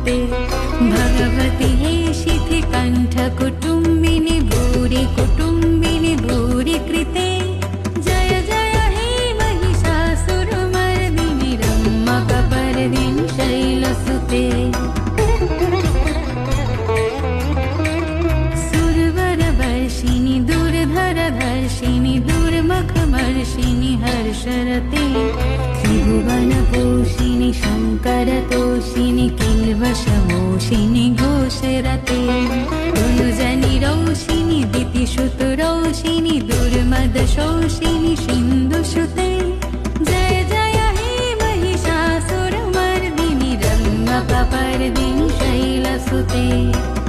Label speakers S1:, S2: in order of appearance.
S1: सुते भगवति हे शितिकण्ठ कुटुम्बिनि भूरि कुटुम्बिनि भूरि कृते जय जय हे महिषासुरमर्दिनि रम्मकपर्दिनि शैलसुते सुरवरवर्षिणि दुर्धरधर्षिणि दुर्मुखमर्षिणि हर्षरते त्रिभुवनपोषिणि शङ्करतोषिणि किल्वशमोषिणि घोषरते तुलजनिरोषिणि दितिश्रुतरोषिणि दुर्मदशोषिणि सिन्धुश्रुते जय जय हे महिषासुरमर्दिनि रम्मकपर्दिनि शैलसुते।